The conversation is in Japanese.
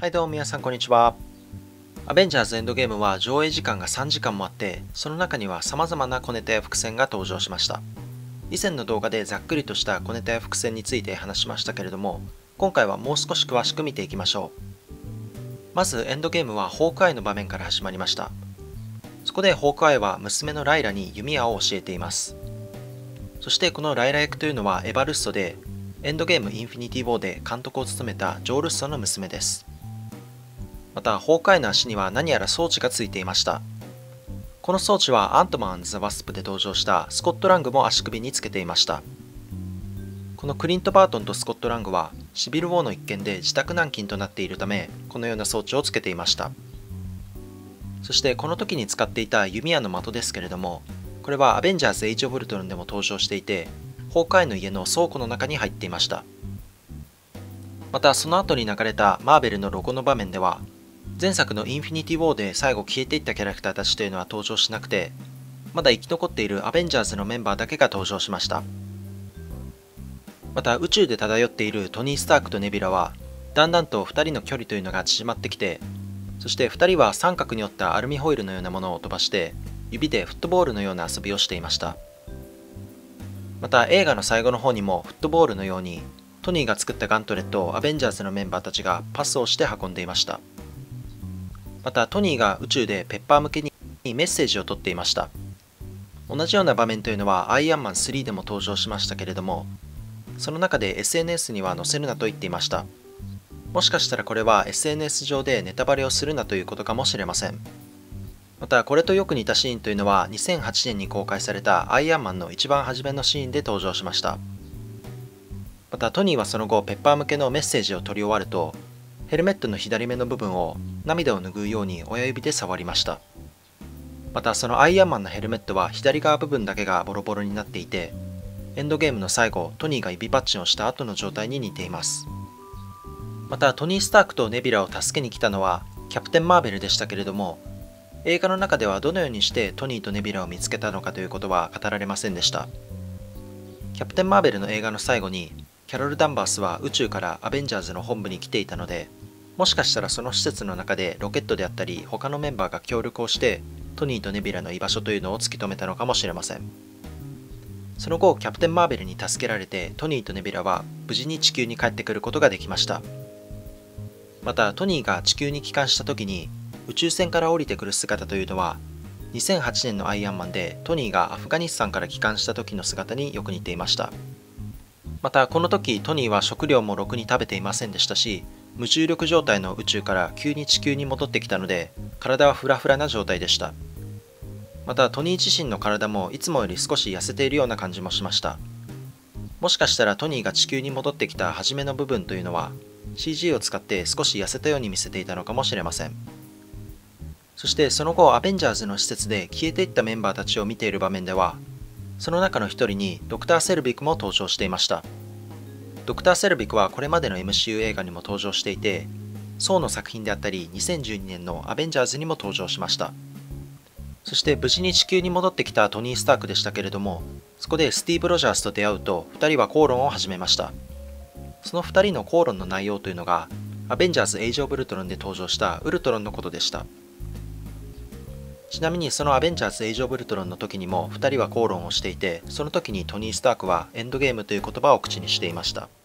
はいどうも皆さんこんにちは。アベンジャーズエンドゲームは上映時間が3時間もあって、その中には様々な小ネタや伏線が登場しました。以前の動画でざっくりとした小ネタや伏線について話しましたけれども、今回はもう少し詳しく見ていきましょう。まずエンドゲームはホークアイの場面から始まりました。そこでホークアイは娘のライラに弓矢を教えています。そしてこのライラ役というのはエヴァ・ルッソで、エンドゲームインフィニティ・ウォーで監督を務めたジョー・ルッソの娘です。また、ホークアイの足には何やら装置がついていました。この装置はアントマン&ザ・ワスプで登場したスコット・ラングも足首につけていました。このクリント・バートンとスコット・ラングはシビル・ウォーの一件で自宅軟禁となっているため、このような装置をつけていました。そしてこの時に使っていた弓矢の的ですけれども、これはアベンジャーズ・エイジ・オブ・ウルトロンでも登場していて、ホークアイの家の倉庫の中に入っていました。またその後に流れたマーベルのロゴの場面では、前作のインフィニティ・ウォーで最後消えていったキャラクターたちというのは登場しなくて、まだ生き残っているアベンジャーズのメンバーだけが登場しました。また宇宙で漂っているトニー・スタークとネビュラは、だんだんと2人の距離というのが縮まってきて、そして2人は三角に折ったアルミホイルのようなものを飛ばして、指でフットボールのような遊びをしていました。また映画の最後の方にもフットボールのように、トニーが作ったガントレットをアベンジャーズのメンバーたちがパスをして運んでいました。またトニーが宇宙でペッパー向けにメッセージを取っていました。同じような場面というのはアイアンマン3でも登場しましたけれども、その中で SNS には載せるなと言っていました。もしかしたらこれは SNS 上でネタバレをするなということかもしれません。またこれとよく似たシーンというのは2008年に公開されたアイアンマンの一番初めのシーンで登場しました。またトニーはその後ペッパー向けのメッセージを取り終わると、ヘルメットの左目の部分を涙を拭うように親指で触りました。またそのアイアンマンのヘルメットは左側部分だけがボロボロになっていて、エンドゲームの最後トニーが指パッチンをした後の状態に似ています。またトニー・スタークとネビュラを助けに来たのはキャプテン・マーベルでしたけれども、映画の中ではどのようにしてトニーとネビュラを見つけたのかということは語られませんでした。キャプテン・マーベルの映画の最後にキャロル・ダンバースは宇宙からアベンジャーズの本部に来ていたので、もしかしたらその施設の中でロケットであったり他のメンバーが協力をしてトニーとネビュラの居場所というのを突き止めたのかもしれません。その後キャプテン・マーベルに助けられてトニーとネビュラは無事に地球に帰ってくることができました。またトニーが地球に帰還した時に宇宙船から降りてくる姿というのは、2008年のアイアンマンでトニーがアフガニスタンから帰還した時の姿によく似ていました。またこの時トニーは食料もろくに食べていませんでしたし、無重力状態の宇宙から急に地球に戻ってきたので体はフラフラな状態でした。またトニー自身の体もいつもより少し痩せているような感じもしました。もしかしたらトニーが地球に戻ってきた初めの部分というのは CG を使って少し痩せたように見せていたのかもしれません。そしてその後アベンジャーズの施設で消えていったメンバーたちを見ている場面では、その中の一人にドクター・セルビックも登場していました。ドクター・セルビックはこれまでの MCU 映画にも登場していて、ソーの作品であったり2012年のアベンジャーズにも登場しました。そして無事に地球に戻ってきたトニー・スタークでしたけれども、そこでスティーブ・ロジャースと出会うと2人は口論を始めました。その2人の口論の内容というのがアベンジャーズ・エイジ・オブ・ウルトロンで登場したウルトロンのことでした。ちなみにそのアベンジャーズ・エイジ・オブ・ウルトロンの時にも2人は口論をしていて、その時にトニー・スタークはエンドゲームという言葉を口にしていました。